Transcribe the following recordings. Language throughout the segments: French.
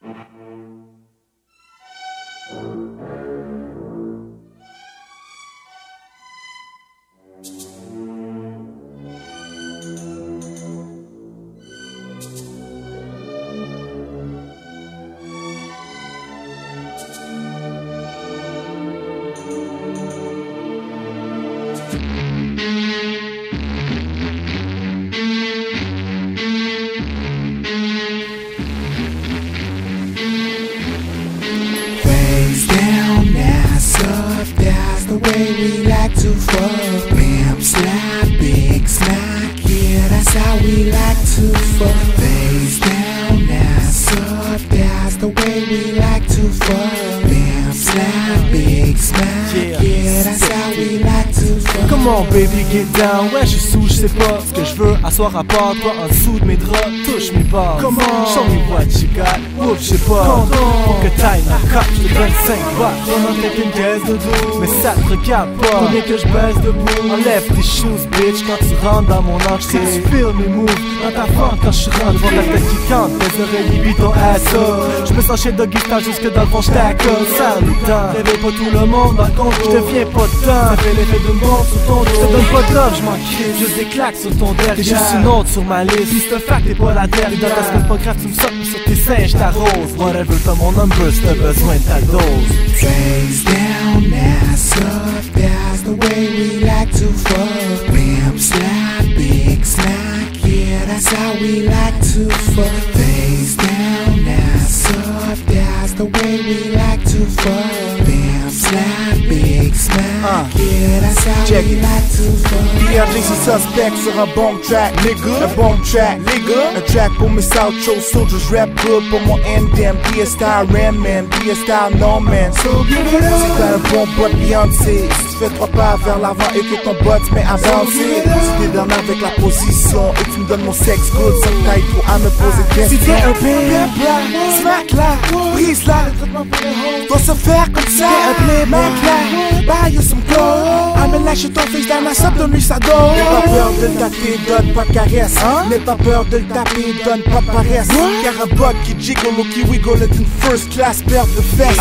Face down, ass up, that's the way we like to fuck. Bam, slap, big smack, yeah, that's how we like to fuck. Face down, ass up, that's the way we like to fuck. Bam, slap, big smack, yeah, that's how we like to fuck. Come on baby, get down, ouais j'suis sous, j'sais pas ce que j'veux, asseoir à part toi en dessous de mes draps, touche mes bars. Comment? Show me what you got, whoop j'sais pas. Pour que t'ailles ma cope, j'te donne 5 watts. Vraiment t'es une caisse de dos, mais ça te regarde pas. Combien que j'baisse debout, enlève tes shoes bitch quand tu rentres dans mon entrée. Si tu feel mes moves, dans ta fente quand j'suis rentre, devant ta tête qui cante, tes oreilles puis ton ass up. J'me sens chez Doggy Style jusque dans le fond j't'accorde. Salutant, réveille pas tout le monde dans le compte, j'te viens pas dedans. Ça fait l'effet d'une bombe sur ton dos, j'te donne pas de love, j'm'en crie, juste des claques sur ton derrière. T'es juste une autre sur ma liste, pis c'est fact t'es pas la dernière. Dans ta semaine pas grave, tu me sautes sur tes seins, j't'arrose. Whatever, t'as mon number, si t'as besoin de ta dose. Face down, ass up, that's the way we like to fuck. Bam, slap, big smack, yeah, that's how we like to fuck. Face down, ass up, that's the way we like to fuck. Bam, slap, big smack, yeah, that's how we like to fuck. PRJ c'est suspect sur un bomb track, nigga. Un bomb track, nigga. Un track pour mes South Show soldiers, rap good pour mon MDM. BS style Ram Man, BS style No Man. So give it up. Si t'as un bon bot Beyoncé, si tu fais 3 pas vers l'avant et que ton bot se met à danser. Si t'es down avec la position et tu me donnes mon sex good sans que t'ailles trop à me poser de questions. Si t'es un pimp là, smack là, brise là, dois se faire comme ça. T'es un playback là, buy you some gold. Amène lâcher ton face dans la sable, donne-lui sa dose. N'aie pas peur de le taper, donne pas de caresse. N'aie pas peur de le taper, donne pas de paresse. Car un bot qui jiggle ou qui wiggle est une first class paire de fesses.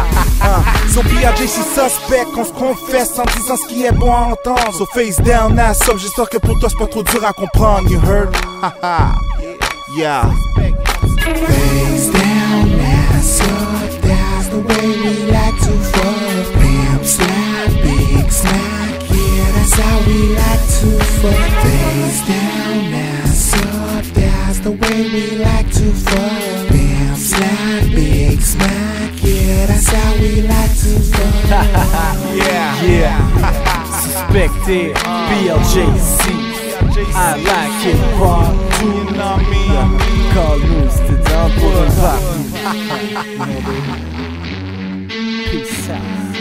Son PRJ c'est suspect, qu'on se confesse en disant ce qui est bon à entendre. So face down, ass up, j'espère que pour toi c'est pas trop dur à comprendre. You heard? Yeah. Face down, ass up, that's the way we like to fuck. Bam, slap, big smack, yeah, that's how we like to fuck. Face down, ass up, that's the way we like to fuck. Bam, slap, big smack, yeah, that's how we like to fuck. Yeah. Suspected, BLJC. I like it part 2. Call nous, c'était dans pour le bac. Peace out.